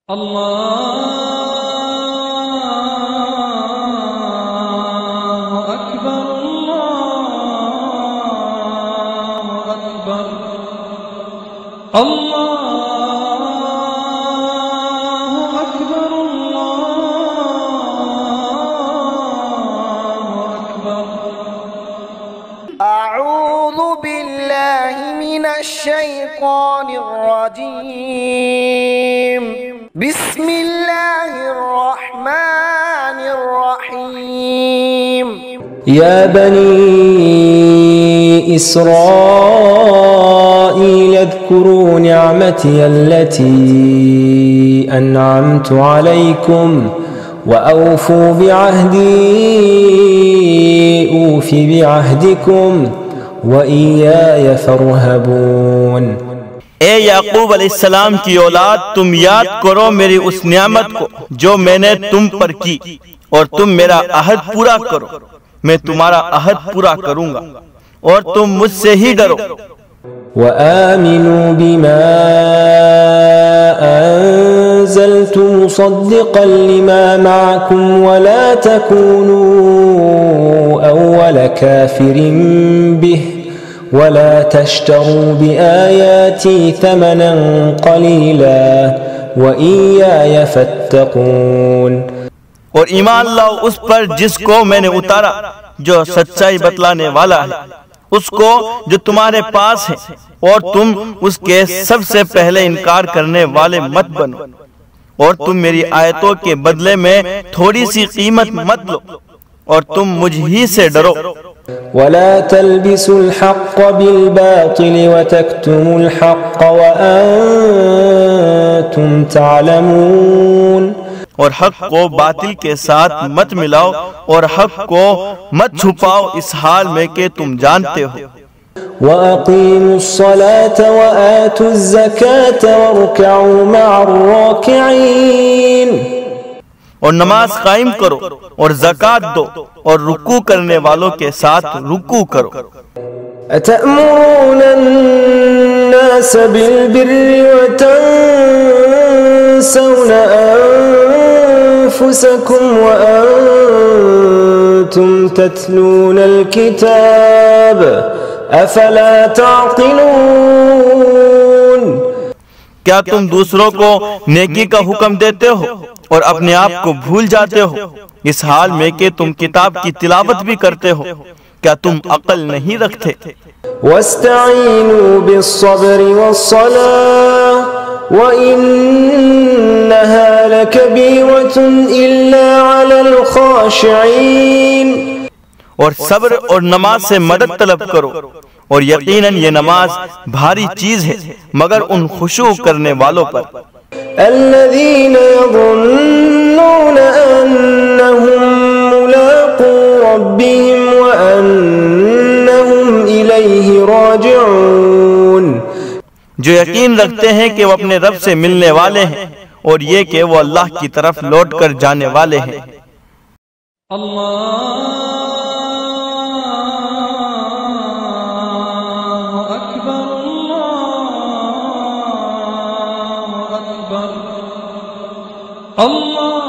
اللہ اکبر اللہ اکبر اللہ اکبر اللہ اکبر اعوذ باللہ من الشیطان الرجیم بسم اللہ الرحمن الرحیم يا بني إسرائيل اذكروا نعمتي التي أنعمت عليكم وأوفوا بعهدي أوف بعهدكم وإياي فارهبون۔ اے یعقوب علیہ السلام کی اولاد، تم یاد کرو میری اس نعمت کو جو میں نے تم پر کی، اور تم میرا عہد پورا کرو، میں تمہارا عہد پورا کروں گا، اور تم مجھ سے ہی ڈرو۔ وآمنوا بما أنزلت مصدقا لما معكم ولا تكونوا أول كافر به ولا تشتروا بآياتي ثمنا قليلا وإياي فاتقون۔ اور ایمان لاؤ اس پر جس کو میں نے اتارا جو سچائی بتلانے والا ہے، اس کو جو تمہارے پاس ہے، اور تم اس کے سب سے پہلے انکار کرنے والے مت بنو، اور تم میری آیتوں کے بدلے میں تھوڑی سی قیمت مت لو، اور تم مجھ ہی سے ڈرو۔ ولا تلبسوا الحق بالباطل وتكتموا الحق وأنتم تعلمون۔ اور حق کو باطل کے ساتھ مت ملاؤ، اور حق کو مت چھپاؤ اس حال میں کہ تم جانتے ہو۔ وأقيموا الصلاة وآتوا الزكاة واركعوا مع الراكعين۔ اور نماز قائم کرو اور زکوٰۃ دو اور رکوع کرنے والوں کے ساتھ رکوع کرو۔ أتأمرون الناس بالبر وتنسون أنفسكم وأنتم تتلون الكتاب أفلا تعقلون۔ کیا تم دوسروں کو نیکی کا حکم دیتے ہو اور اپنے آپ کو بھول جاتے ہو، اس حال میں کہ تم کتاب کی تلاوت بھی کرتے ہو؟ کیا تم عقل نہیں رکھتے؟ واستعینوا بالصبر والصلاة وإنها لكبيرة إلا على الخاشعين۔ اور صبر اور نماز سے مدد طلب کرو، اور یقیناً یہ نماز بھاری چیز ہے مگر ان خشوع کرنے والوں پر۔ الذين يظنون أنهم ملاقو ربهم وأنهم إليه راجعون۔ جو یقین رکھتے ہیں کہ وہ اپنے رب سے ملنے والے ہیں، اور یہ کہ وہ اللہ کی طرف لوٹ کر جانے والے ہیں۔ اللہ